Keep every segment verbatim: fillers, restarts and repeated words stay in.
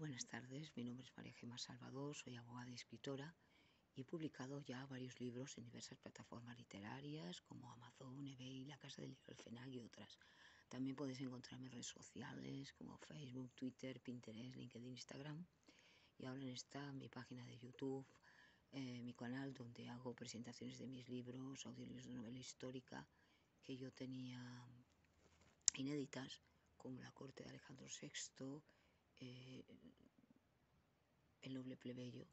Buenas tardes, mi nombre es María Gemma Salvador, soy abogada y escritora y he publicado ya varios libros en diversas plataformas literarias como Amazon, eBay, La Casa del Libro del FENAC y otras. También podéis encontrarme en redes sociales como Facebook, Twitter, Pinterest, LinkedIn, Instagram y ahora en esta mi página de YouTube, eh, mi canal donde hago presentaciones de mis libros, audiolibros de novela histórica que yo tenía inéditas como La corte de Alejandro sexto, eh, El noble plebeyo,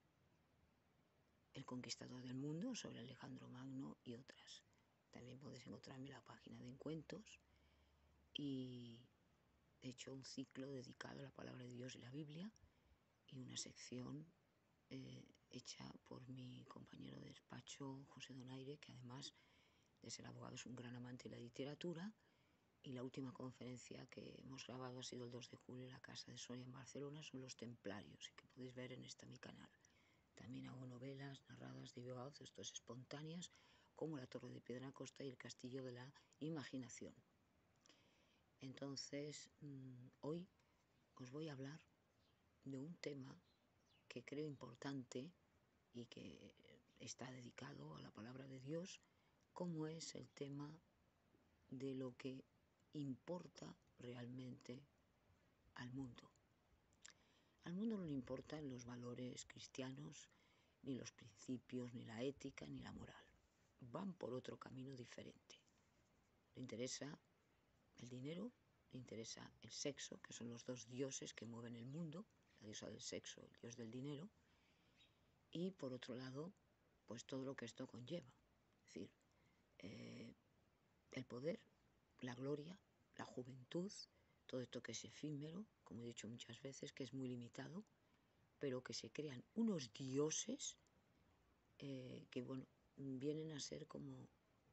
El conquistador del mundo sobre Alejandro Magno y otras. También podéis encontrarme en la página de encuentros y he hecho un ciclo dedicado a la palabra de Dios y la Biblia y una sección eh, hecha por mi compañero de despacho José Donaire, que además de ser abogado es un gran amante de la literatura. Y la última conferencia que hemos grabado ha sido el dos de julio en la Casa de Soria en Barcelona, son los templarios, y que podéis ver en este mi canal. También hago novelas narradas de viva voz, esto es espontáneas, como La torre de piedra costa y El castillo de la imaginación. Entonces, mmm, hoy os voy a hablar de un tema que creo importante y que está dedicado a la palabra de Dios, como es el tema de lo que importa realmente al mundo. Al mundo no le importan los valores cristianos, ni los principios, ni la ética, ni la moral. Van por otro camino diferente. Le interesa el dinero, le interesa el sexo, que son los dos dioses que mueven el mundo, la diosa del sexo, el dios del dinero, y por otro lado, pues todo lo que esto conlleva. Es decir, eh, el poder, la gloria, la juventud, todo esto que es efímero, como he dicho muchas veces, que es muy limitado, pero que se crean unos dioses eh, que, bueno, vienen a ser como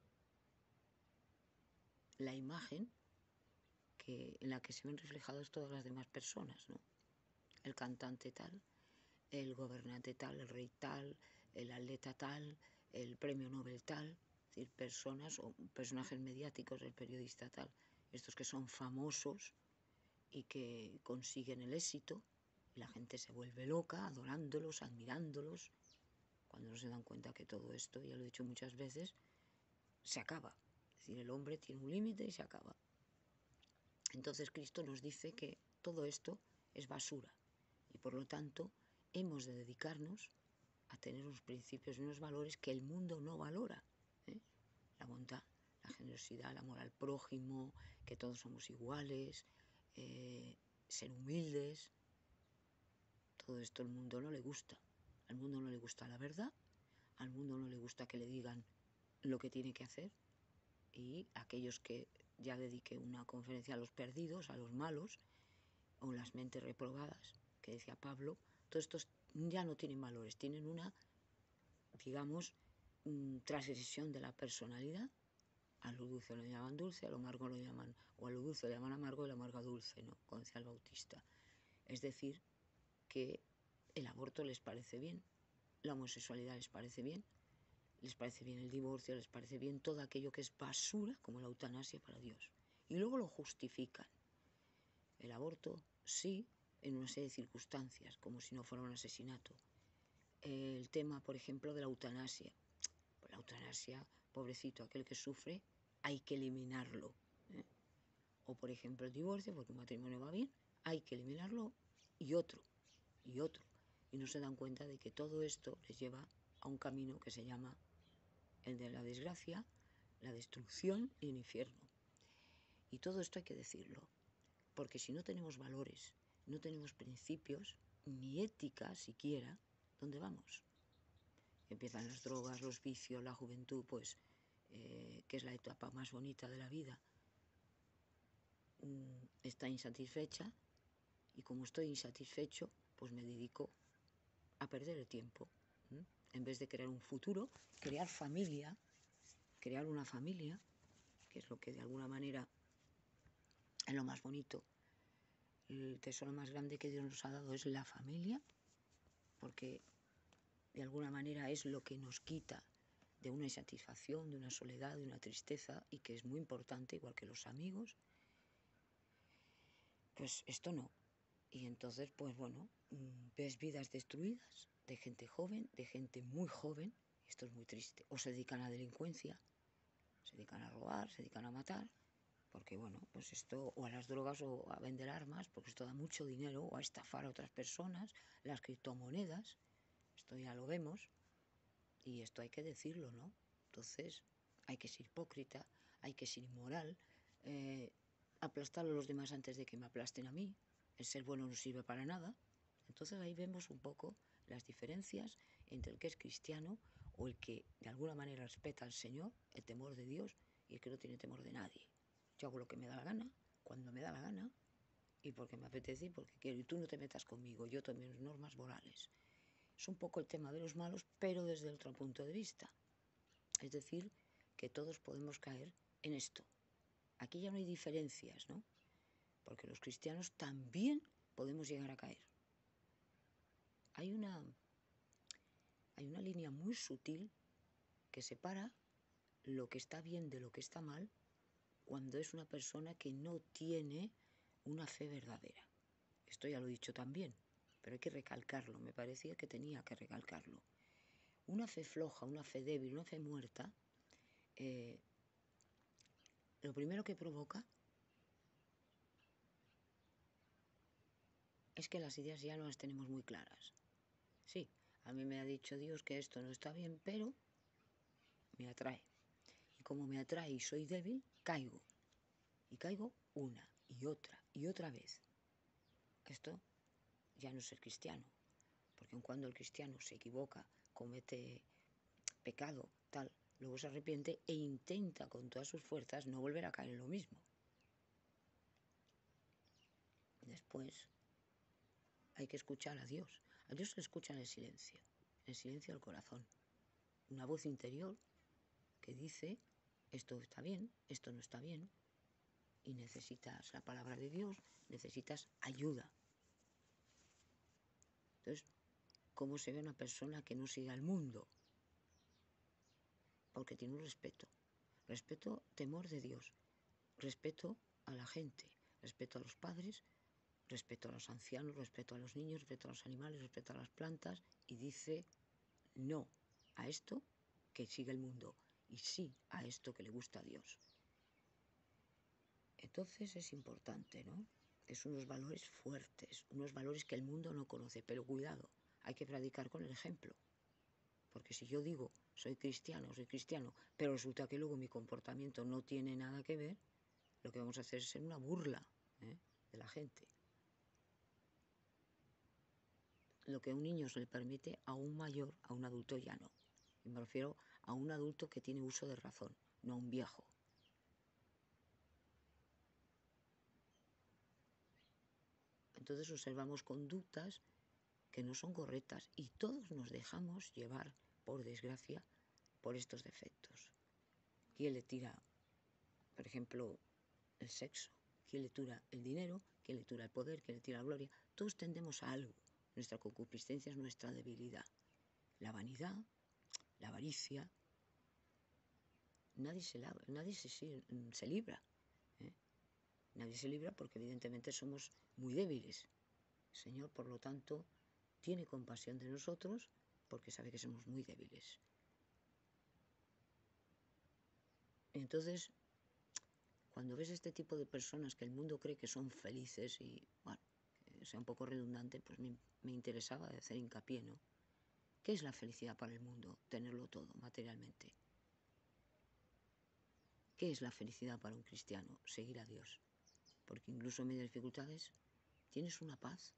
la imagen que, en la que se ven reflejadas todas las demás personas, ¿no? El cantante tal, el gobernante tal, el rey tal, el atleta tal, el premio Nobel tal, es decir, personas o personajes mediáticos, el periodista tal, estos que son famosos y que consiguen el éxito, y la gente se vuelve loca adorándolos, admirándolos, cuando no se dan cuenta que todo esto, ya lo he dicho muchas veces, se acaba. Es decir, el hombre tiene un límite y se acaba. Entonces Cristo nos dice que todo esto es basura y por lo tanto hemos de dedicarnos a tener unos principios y unos valores que el mundo no valora, ¿eh? La bondad, la generosidad, el amor al prójimo, que todos somos iguales, eh, ser humildes. Todo esto al mundo no le gusta. Al mundo no le gusta la verdad, al mundo no le gusta que le digan lo que tiene que hacer, y aquellos que ya dediqué una conferencia a los perdidos, a los malos, o las mentes reprobadas, que decía Pablo, todos estos ya no tienen valores, tienen una, digamos, transgresión de la personalidad. A lo dulce lo llaman dulce, a lo amargo lo llaman, o a lo dulce lo llaman amargo y a lo amargo dulce, ¿no? Como decía el Bautista. Es decir, que el aborto les parece bien, la homosexualidad les parece bien, les parece bien el divorcio, les parece bien todo aquello que es basura, como la eutanasia para Dios. Y luego lo justifican. El aborto, sí, en una serie de circunstancias, como si no fuera un asesinato. El tema, por ejemplo, de la eutanasia. Pues la eutanasia, pobrecito, aquel que sufre, hay que eliminarlo, ¿eh? O, por ejemplo, el divorcio, porque un matrimonio va bien, hay que eliminarlo, y otro, y otro. Y no se dan cuenta de que todo esto les lleva a un camino que se llama el de la desgracia, la destrucción y el infierno. Y todo esto hay que decirlo, porque si no tenemos valores, no tenemos principios, ni ética siquiera, ¿dónde vamos? Empiezan las drogas, los vicios, la juventud, pues, eh, que es la etapa más bonita de la vida, mm, está insatisfecha, y como estoy insatisfecho, pues me dedico a perder el tiempo, ¿m? En vez de crear un futuro, crear familia, crear una familia, que es lo que de alguna manera es lo más bonito. El tesoro más grande que Dios nos ha dado es la familia, porque de alguna manera es lo que nos quita de una insatisfacción, de una soledad, de una tristeza, y que es muy importante, igual que los amigos. Pues esto no. Y entonces, pues bueno, ves vidas destruidas de gente joven, de gente muy joven, esto es muy triste, o se dedican a la delincuencia, se dedican a robar, se dedican a matar, porque bueno, pues esto, o a las drogas o a vender armas, porque esto da mucho dinero, o a estafar a otras personas, las criptomonedas, esto ya lo vemos, y esto hay que decirlo, ¿no? Entonces, hay que ser hipócrita, hay que ser inmoral, eh, aplastar a los demás antes de que me aplasten a mí, el ser bueno no sirve para nada. Entonces ahí vemos un poco las diferencias entre el que es cristiano o el que de alguna manera respeta al Señor, el temor de Dios, y el que no tiene temor de nadie. Yo hago lo que me da la gana, cuando me da la gana, y porque me apetece y porque quiero, y tú no te metas conmigo, yo también mis normas morales. Es un poco el tema de los malos, pero desde otro punto de vista. Es decir, que todos podemos caer en esto. Aquí ya no hay diferencias, ¿no? Porque los cristianos también podemos llegar a caer. Hay una, hay una línea muy sutil que separa lo que está bien de lo que está mal cuando es una persona que no tiene una fe verdadera. Esto ya lo he dicho también, pero hay que recalcarlo, me parecía que tenía que recalcarlo. Una fe floja, una fe débil, una fe muerta, eh, lo primero que provoca es que las ideas ya no las tenemos muy claras. Sí, a mí me ha dicho Dios que esto no está bien, pero me atrae. Y como me atrae y soy débil, caigo. Y caigo una y otra y otra vez. Esto ya no es ser cristiano, porque aun cuando el cristiano se equivoca, comete pecado, tal, luego se arrepiente e intenta con todas sus fuerzas no volver a caer en lo mismo. Después hay que escuchar a Dios. A Dios se escucha en el silencio, en el silencio del corazón. Una voz interior que dice, esto está bien, esto no está bien, y necesitas la palabra de Dios, necesitas ayuda. Entonces, ¿cómo se ve una persona que no sigue al mundo? Porque tiene un respeto. Respeto, temor de Dios. Respeto a la gente. Respeto a los padres. Respeto a los ancianos. Respeto a los niños. Respeto a los animales. Respeto a las plantas. Y dice no a esto que sigue el mundo. Y sí a esto que le gusta a Dios. Entonces es importante, ¿no? Es unos valores fuertes. Unos valores que el mundo no conoce. Pero cuidado, hay que predicar con el ejemplo. Porque si yo digo, soy cristiano, soy cristiano, pero resulta que luego mi comportamiento no tiene nada que ver, lo que vamos a hacer es ser una burla, ¿eh?, de la gente. Lo que a un niño se le permite, a un mayor, a un adulto ya no. Y me refiero a un adulto que tiene uso de razón, no a un viejo. Entonces observamos conductas que no son correctas y todos nos dejamos llevar, por desgracia, por estos defectos. ¿Quién le tira, por ejemplo, el sexo? ¿Quién le tira el dinero? ¿Quién le tira el poder? ¿Quién le tira la gloria? Todos tendemos a algo. Nuestra concupiscencia es nuestra debilidad. La vanidad, la avaricia. Nadie se, la, nadie se, se libra. ¿eh? Nadie se libra porque evidentemente somos muy débiles. El Señor, por lo tanto, tiene compasión de nosotros porque sabe que somos muy débiles. Entonces, cuando ves este tipo de personas que el mundo cree que son felices y, bueno, que sea un poco redundante, pues me, me interesaba hacer hincapié, ¿no? ¿Qué es la felicidad para el mundo? Tenerlo todo materialmente. ¿Qué es la felicidad para un cristiano? Seguir a Dios. Porque incluso en medio de dificultades tienes una paz.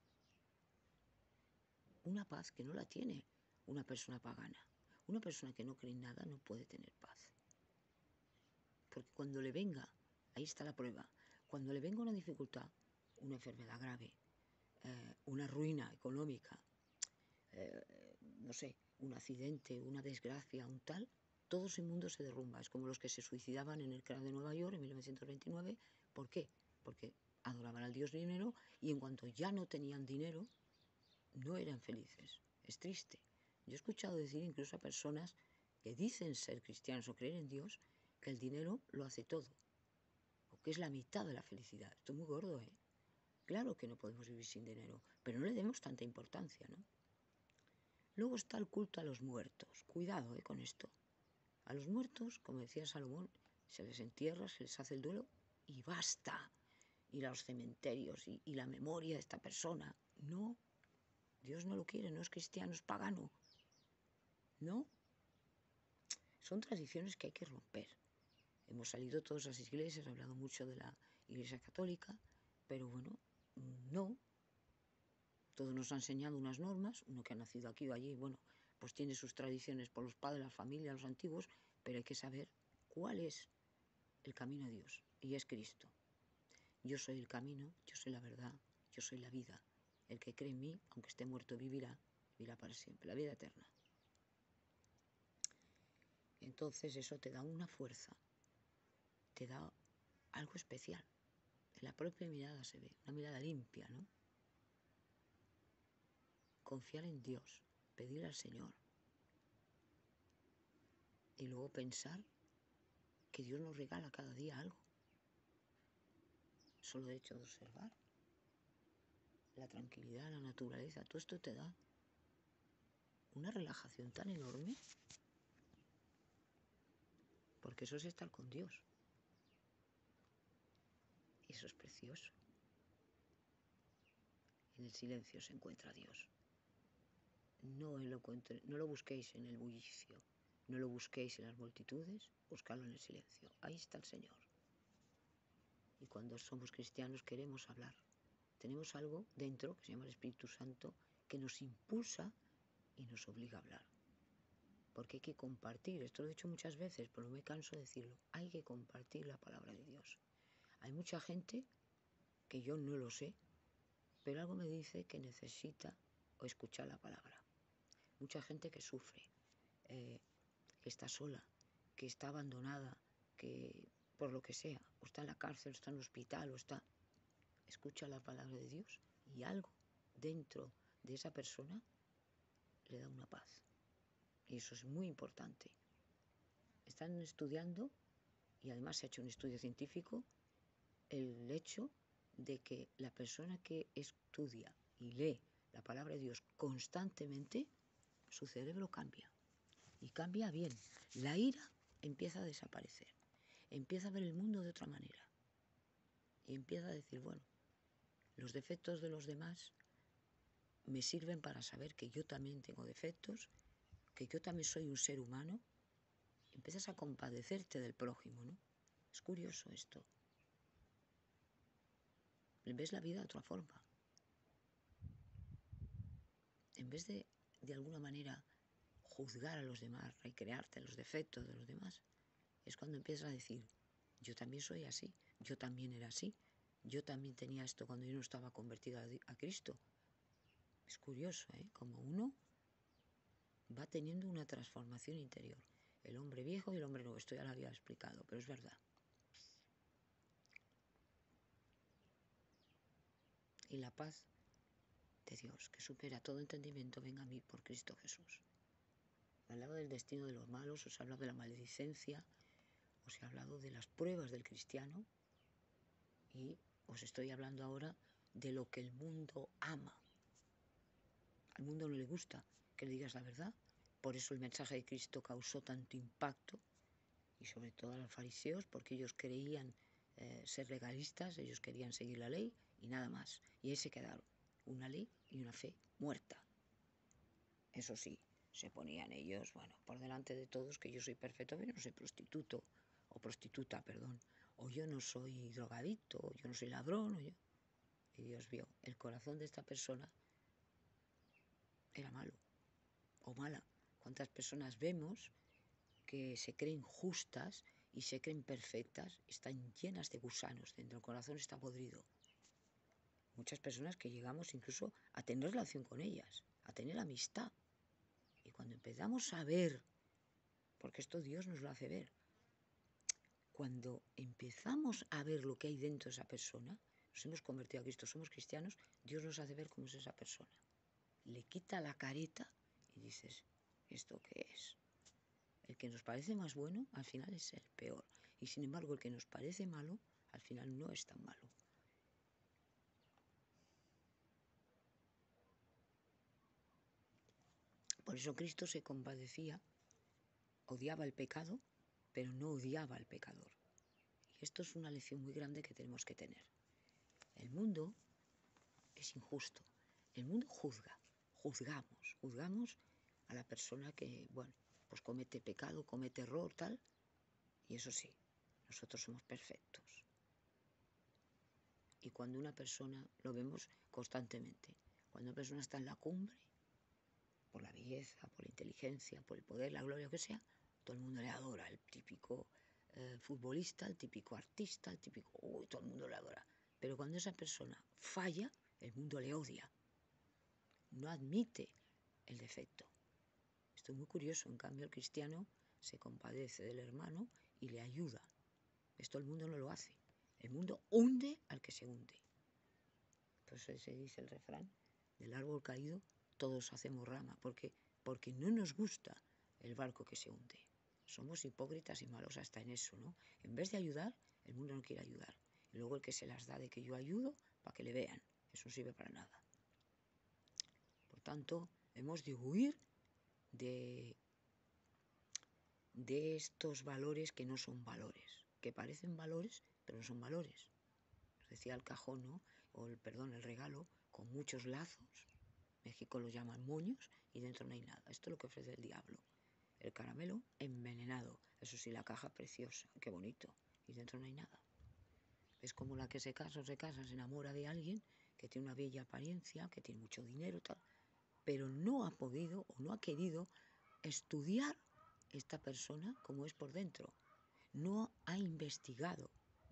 Una paz que no la tiene una persona pagana. Una persona que no cree en nada no puede tener paz. Porque cuando le venga, ahí está la prueba, cuando le venga una dificultad, una enfermedad grave, eh, una ruina económica, eh, no sé, un accidente, una desgracia, un tal, todo ese mundo se derrumba. Es como los que se suicidaban en el crack de Nueva York en mil novecientos veintinueve. ¿Por qué? Porque adoraban al dios dinero y en cuanto ya no tenían dinero, no eran felices. Es triste. Yo he escuchado decir incluso a personas que dicen ser cristianos o creer en Dios que el dinero lo hace todo, o que es la mitad de la felicidad. Esto es muy gordo, ¿eh? Claro que no podemos vivir sin dinero, pero no le demos tanta importancia, ¿no? Luego está el culto a los muertos. Cuidado, ¿eh? Con esto. A los muertos, como decía Salomón, se les entierra, se les hace el duelo y basta. Ir a los cementerios y, y la memoria de esta persona. No, Dios no lo quiere, no es cristiano, es pagano. No. Son tradiciones que hay que romper. Hemos salido todas las iglesias, he hablado mucho de la Iglesia Católica, pero bueno, no. Todos nos han enseñado unas normas, uno que ha nacido aquí o allí, bueno, pues tiene sus tradiciones por los padres, la familia, los antiguos, pero hay que saber cuál es el camino a Dios, y es Cristo. Yo soy el camino, yo soy la verdad, yo soy la vida. El que cree en mí, aunque esté muerto, vivirá, vivirá para siempre, la vida eterna. Entonces eso te da una fuerza, te da algo especial. En la propia mirada se ve, una mirada limpia, ¿no? Confiar en Dios, pedir al Señor. Y luego pensar que Dios nos regala cada día algo. Solo el hecho de observar la tranquilidad, la naturaleza, todo esto te da una relajación tan enorme, porque eso es estar con Dios. Y eso es precioso. En el silencio se encuentra Dios. No lo, no lo busquéis en el bullicio, no lo busquéis en las multitudes, buscadlo en el silencio. Ahí está el Señor. Y cuando somos cristianos queremos hablar. Tenemos algo dentro, que se llama el Espíritu Santo, que nos impulsa y nos obliga a hablar. Porque hay que compartir, esto lo he dicho muchas veces, pero no me canso de decirlo, hay que compartir la palabra de Dios. Hay mucha gente que yo no lo sé, pero algo me dice que necesita escuchar la palabra. Mucha gente que sufre, eh, que está sola, que está abandonada, que por lo que sea, o está en la cárcel, o está en el hospital, o está... Escucha la palabra de Dios y algo dentro de esa persona le da una paz. Y eso es muy importante. Están estudiando, y además se ha hecho un estudio científico, el hecho de que la persona que estudia y lee la palabra de Dios constantemente, su cerebro cambia. Y cambia bien. La ira empieza a desaparecer. Empieza a ver el mundo de otra manera. Y empieza a decir, bueno, los defectos de los demás me sirven para saber que yo también tengo defectos, que yo también soy un ser humano. Empiezas a compadecerte del prójimo, ¿no? Es curioso esto. Ves la vida de otra forma. En vez de, de alguna manera, juzgar a los demás, recrearte en los defectos de los demás, es cuando empiezas a decir, yo también soy así, yo también era así, yo también tenía esto cuando yo no estaba convertido a, a Cristo. Es curioso, ¿eh? Como uno va teniendo una transformación interior. El hombre viejo y el hombre nuevo, esto ya lo había explicado, pero es verdad. Y la paz de Dios, que supera todo entendimiento, venga a mí por Cristo Jesús. He hablado del destino de los malos, os he hablado de la maledicencia, os he hablado de las pruebas del cristiano y os estoy hablando ahora de lo que el mundo ama. Al mundo no le gusta que le digas la verdad, por eso el mensaje de Cristo causó tanto impacto, y sobre todo a los fariseos, porque ellos creían eh, ser legalistas, ellos querían seguir la ley y nada más. Y ahí se quedaron, una ley y una fe muerta. Eso sí, se ponían ellos, bueno, por delante de todos, que yo soy perfecto, pero yo no soy prostituto, o prostituta, perdón, o yo no soy drogadicto, o yo no soy ladrón, o yo... Y Dios vio, el corazón de esta persona era malo, o mala. ¿Cuántas personas vemos que se creen justas y se creen perfectas, están llenas de gusanos, dentro del corazón está podrido? Muchas personas que llegamos incluso a tener relación con ellas, a tener amistad. Y cuando empezamos a ver, porque esto Dios nos lo hace ver, cuando empezamos a ver lo que hay dentro de esa persona, nos hemos convertido a Cristo, somos cristianos, Dios nos hace ver cómo es esa persona. Le quita la careta y dices, ¿esto qué es? El que nos parece más bueno, al final es el peor. Y sin embargo, el que nos parece malo, al final no es tan malo. Por eso Cristo se compadecía, odiaba el pecado, pero no odiaba al pecador. Y esto es una lección muy grande que tenemos que tener. El mundo es injusto. El mundo juzga, juzgamos, juzgamos a la persona que, bueno, pues comete pecado, comete error, tal. Y eso sí, nosotros somos perfectos. Y cuando una persona, lo vemos constantemente, cuando una persona está en la cumbre, por la belleza, por la inteligencia, por el poder, la gloria, lo que sea, todo el mundo le adora, el típico eh, futbolista, el típico artista, el típico... Uy, todo el mundo le adora. Pero cuando esa persona falla, el mundo le odia. No admite el defecto. Esto es muy curioso. En cambio, el cristiano se compadece del hermano y le ayuda. Esto el mundo no lo hace. El mundo hunde al que se hunde. Por eso se dice el refrán, del árbol caído todos hacemos rama, porque, porque no nos gusta el barco que se hunde. Somos hipócritas y malos hasta en eso, ¿no? En vez de ayudar, el mundo no quiere ayudar. Y luego el que se las da de que yo ayudo, para que le vean. Eso no sirve para nada. Por tanto, hemos de huir de, de estos valores que no son valores, que parecen valores, pero no son valores. Os decía el cajón, ¿no? O el, perdón, el regalo, con muchos lazos. México lo llaman moños y dentro no hay nada. Esto es lo que ofrece el diablo. El caramelo envenenado. Eso sí, la caja preciosa, qué bonito. Y dentro no hay nada. Es como la que se casa o se casa, se enamora de alguien que tiene una bella apariencia, que tiene mucho dinero, tal, pero no ha podido o no ha querido estudiar esta persona como es por dentro. No ha investigado.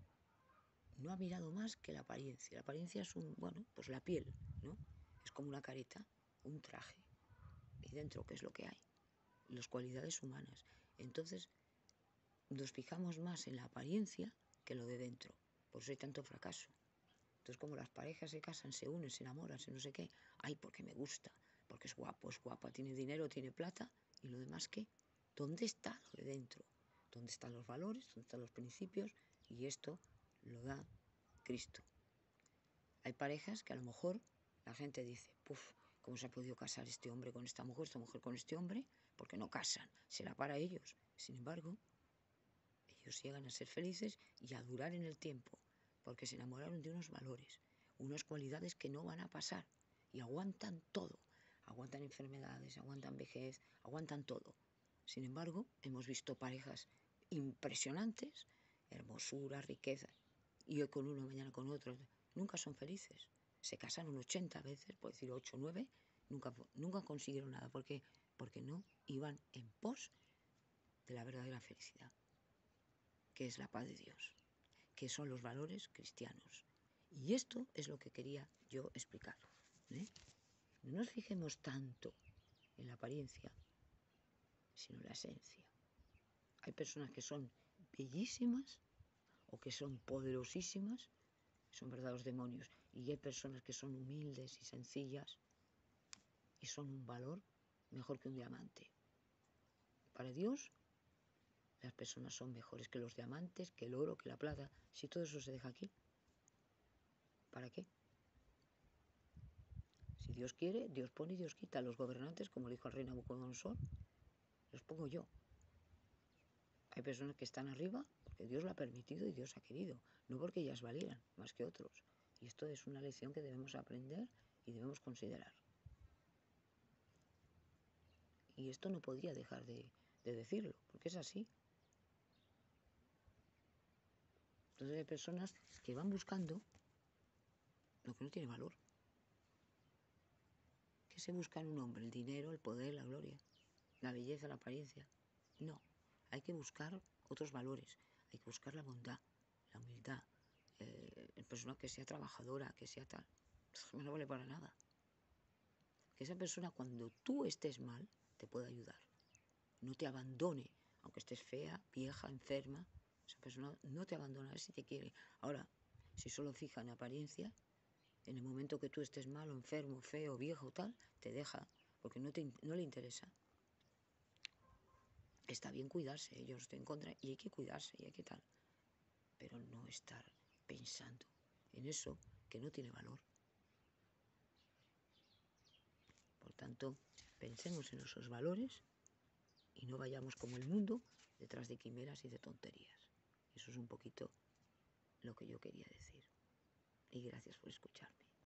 No ha mirado más que la apariencia. La apariencia es un, bueno, pues la piel, ¿no? Es como una careta, un traje. Y dentro, ¿qué es lo que hay? Las cualidades humanas. Entonces, nos fijamos más en la apariencia que lo de dentro. Por eso hay tanto fracaso. Entonces, como las parejas se casan, se unen, se enamoran, se no sé qué. Ay, porque me gusta, porque es guapo, es guapa, tiene dinero, tiene plata. ¿Y lo demás qué? ¿Dónde está lo de dentro? ¿Dónde están los valores? ¿Dónde están los principios? Y esto lo da Cristo. Hay parejas que a lo mejor la gente dice, puf, ¿cómo se ha podido casar este hombre con esta mujer, esta mujer con este hombre? Porque no casan, será para ellos. Sin embargo, ellos llegan a ser felices y a durar en el tiempo, porque se enamoraron de unos valores, unas cualidades que no van a pasar y aguantan todo. Aguantan enfermedades, aguantan vejez, aguantan todo. Sin embargo, hemos visto parejas impresionantes, hermosura, riqueza, y hoy con uno, mañana con otro. Nunca son felices. Se casaron ochenta veces, por decir ocho o nueve, nunca, nunca consiguieron nada. ¿Por qué? Porque no iban en pos de la verdadera felicidad, que es la paz de Dios, que son los valores cristianos. Y esto es lo que quería yo explicar, ¿eh? No nos fijemos tanto en la apariencia, sino en la esencia. Hay personas que son bellísimas o que son poderosísimas, son verdaderos demonios. Y hay personas que son humildes y sencillas y son un valor mejor que un diamante. Para Dios, las personas son mejores que los diamantes, que el oro, que la plata. Si todo eso se deja aquí, ¿para qué? Si Dios quiere, Dios pone y Dios quita. Los gobernantes, como le dijo el rey Nabucodonosor, los pongo yo. Hay personas que están arriba porque Dios lo ha permitido y Dios ha querido, no porque ellas valieran más que otros. Y esto es una lección que debemos aprender y debemos considerar. Y esto no podría dejar de, de decirlo, porque es así. Entonces hay personas que van buscando lo que no tiene valor. ¿Qué se busca en un hombre? El dinero, el poder, la gloria, la belleza, la apariencia. No, hay que buscar otros valores. Hay que buscar la bondad, la humildad, eh, el persona que sea trabajadora, que sea tal. No vale para nada. Que esa persona cuando tú estés mal te pueda ayudar. No te abandone, aunque estés fea, vieja, enferma. Esa persona no te abandonará si te quiere. Ahora, si solo fija en apariencia, en el momento que tú estés malo, enfermo, feo, viejo, tal, te deja, porque no, te, no le interesa. Está bien cuidarse, yo no estoy en contra, y hay que cuidarse, y hay que tal. Pero no estar pensando en eso que no tiene valor. Por tanto, tanto, pensemos en esos valores y no vayamos como el mundo detrás de quimeras y de tonterías. Eso es un poquito lo que yo quería decir. Y gracias por escucharme.